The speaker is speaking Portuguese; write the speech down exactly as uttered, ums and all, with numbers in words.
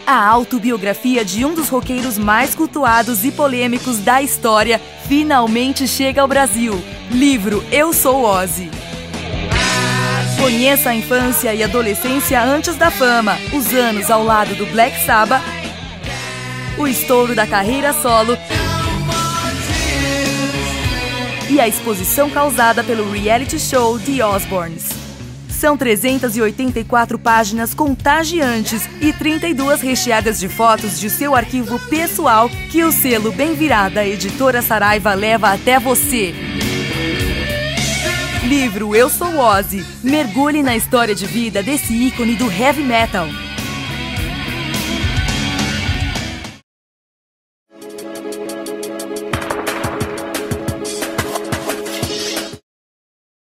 A autobiografia de um dos roqueiros mais cultuados e polêmicos da história finalmente chega ao Brasil. Livro Eu Sou Ozzy. Conheça a infância e adolescência antes da fama, os anos ao lado do Black Sabbath, o estouro da carreira solo e a exposição causada pelo reality show The Osbournes. São trezentas e oitenta e quatro páginas contagiantes e trinta e duas recheadas de fotos de seu arquivo pessoal que o selo Bem Virada Editora Saraiva leva até você. Livro Eu Sou Ozzy. Mergulhe na história de vida desse ícone do heavy metal.